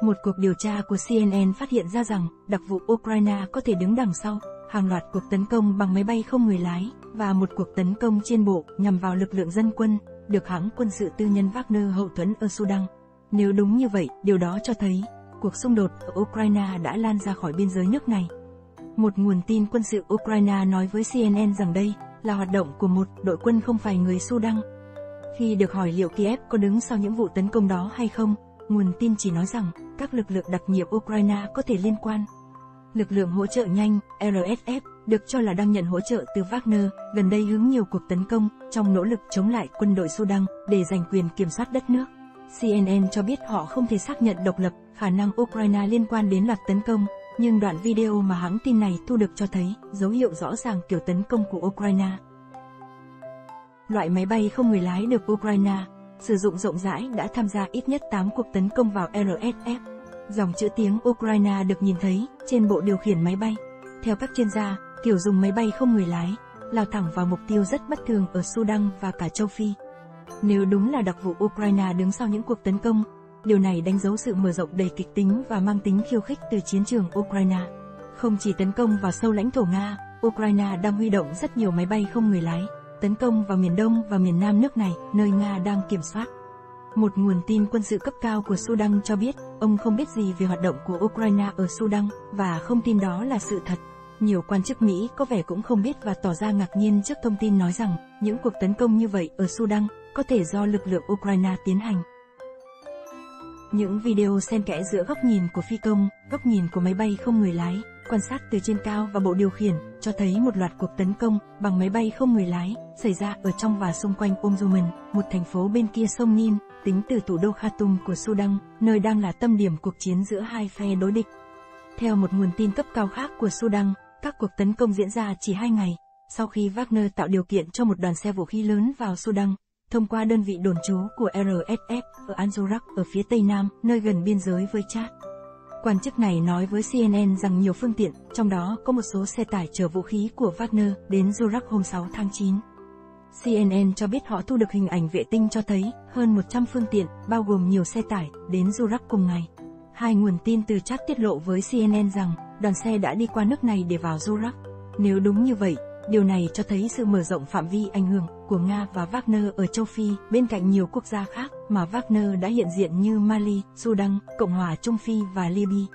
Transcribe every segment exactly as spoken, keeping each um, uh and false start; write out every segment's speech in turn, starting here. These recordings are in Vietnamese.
Một cuộc điều tra của xê en en phát hiện ra rằng, đặc vụ Ukraine có thể đứng đằng sau hàng loạt cuộc tấn công bằng máy bay không người lái, và một cuộc tấn công trên bộ nhằm vào lực lượng dân quân, được hãng quân sự tư nhân Wagner hậu thuẫn ở Sudan. Nếu đúng như vậy, điều đó cho thấy, cuộc xung đột ở Ukraine đã lan ra khỏi biên giới nước này. Một nguồn tin quân sự Ukraine nói với xê en en rằng đây là hoạt động của một đội quân không phải người Sudan. Khi được hỏi liệu Kiev có đứng sau những vụ tấn công đó hay không, nguồn tin chỉ nói rằng các lực lượng đặc nhiệm Ukraine có thể liên quan. Lực lượng hỗ trợ nhanh, rờ ét ép, được cho là đang nhận hỗ trợ từ Wagner, gần đây hướng nhiều cuộc tấn công trong nỗ lực chống lại quân đội Sudan để giành quyền kiểm soát đất nước. xê en en cho biết họ không thể xác nhận độc lập khả năng Ukraine liên quan đến loạt tấn công, nhưng đoạn video mà hãng tin này thu được cho thấy dấu hiệu rõ ràng kiểu tấn công của Ukraine. Loại máy bay không người lái được Ukraine sử dụng rộng rãi đã tham gia ít nhất tám cuộc tấn công vào rờ ét ép. Dòng chữ tiếng Ukraine được nhìn thấy trên bộ điều khiển máy bay. Theo các chuyên gia, kiểu dùng máy bay không người lái lao thẳng vào mục tiêu rất bất thường ở Sudan và cả châu Phi. Nếu đúng là đặc vụ Ukraine đứng sau những cuộc tấn công, điều này đánh dấu sự mở rộng đầy kịch tính và mang tính khiêu khích từ chiến trường Ukraine. Không chỉ tấn công vào sâu lãnh thổ Nga, Ukraine đang huy động rất nhiều máy bay không người lái, tấn công vào miền đông và miền nam nước này, nơi Nga đang kiểm soát. Một nguồn tin quân sự cấp cao của Sudan cho biết, ông không biết gì về hoạt động của Ukraine ở Sudan, và không tin đó là sự thật. Nhiều quan chức Mỹ có vẻ cũng không biết và tỏ ra ngạc nhiên trước thông tin nói rằng, những cuộc tấn công như vậy ở Sudan có thể do lực lượng Ukraine tiến hành. Những video xen kẽ giữa góc nhìn của phi công, góc nhìn của máy bay không người lái, quan sát từ trên cao và bộ điều khiển, cho thấy một loạt cuộc tấn công bằng máy bay không người lái xảy ra ở trong và xung quanh Omdurman, một thành phố bên kia sông Nin, tính từ thủ đô Khartoum của Sudan, nơi đang là tâm điểm cuộc chiến giữa hai phe đối địch. Theo một nguồn tin cấp cao khác của Sudan, các cuộc tấn công diễn ra chỉ hai ngày sau khi Wagner tạo điều kiện cho một đoàn xe vũ khí lớn vào Sudan, thông qua đơn vị đồn trú của rờ ét ép ở Anzorak ở phía tây nam, nơi gần biên giới với Chad. Quan chức này nói với xê en en rằng nhiều phương tiện, trong đó có một số xe tải chở vũ khí của Wagner, đến Zorak hôm sáu tháng chín. xê en en cho biết họ thu được hình ảnh vệ tinh cho thấy hơn một trăm phương tiện, bao gồm nhiều xe tải, đến Zorak cùng ngày. Hai nguồn tin từ Chad tiết lộ với xê en en rằng đoàn xe đã đi qua nước này để vào Zorak. Nếu đúng như vậy, điều này cho thấy sự mở rộng phạm vi ảnh hưởng của Nga và Wagner ở châu Phi, bên cạnh nhiều quốc gia khác mà Wagner đã hiện diện như Mali, Sudan, Cộng hòa Trung Phi và Libya.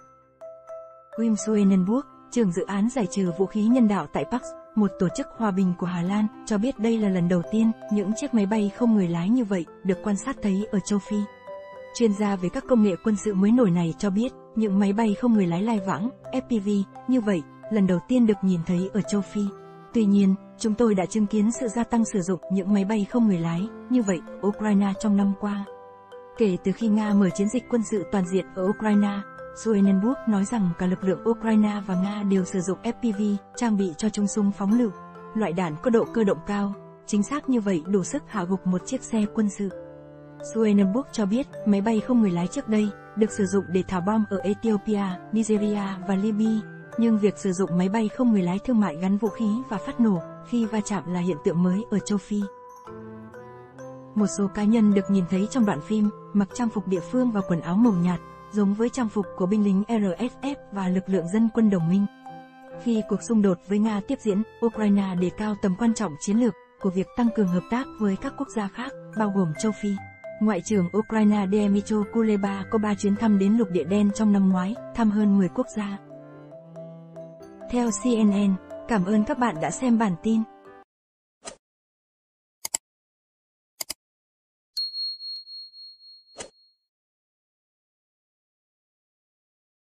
Wim Swanenburg, trưởng dự án giải trừ vũ khí nhân đạo tại Pax, một tổ chức hòa bình của Hà Lan, cho biết đây là lần đầu tiên những chiếc máy bay không người lái như vậy được quan sát thấy ở châu Phi. Chuyên gia về các công nghệ quân sự mới nổi này cho biết, những máy bay không người lái lai vãng, ép pê vê, như vậy, lần đầu tiên được nhìn thấy ở châu Phi. Tuy nhiên, chúng tôi đã chứng kiến sự gia tăng sử dụng những máy bay không người lái như vậy ở Ukraine trong năm qua. Kể từ khi Nga mở chiến dịch quân sự toàn diện ở Ukraine, Swanenburg nói rằng cả lực lượng Ukraine và Nga đều sử dụng ép pê vê, trang bị cho trung súng phóng lựu, loại đạn có độ cơ động cao, chính xác như vậy đủ sức hạ gục một chiếc xe quân sự. Swanenburg cho biết, máy bay không người lái trước đây được sử dụng để thả bom ở Ethiopia, Nigeria và Libya, nhưng việc sử dụng máy bay không người lái thương mại gắn vũ khí và phát nổ khi va chạm là hiện tượng mới ở châu Phi. Một số cá nhân được nhìn thấy trong đoạn phim mặc trang phục địa phương và quần áo màu nhạt, giống với trang phục của binh lính rờ ét ép và lực lượng dân quân đồng minh. Khi cuộc xung đột với Nga tiếp diễn, Ukraine đề cao tầm quan trọng chiến lược của việc tăng cường hợp tác với các quốc gia khác, bao gồm châu Phi. Ngoại trưởng Ukraine Dmytro Kuleba có ba chuyến thăm đến lục địa đen trong năm ngoái, thăm hơn mười quốc gia. Theo xê en en, cảm ơn các bạn đã xem bản tin.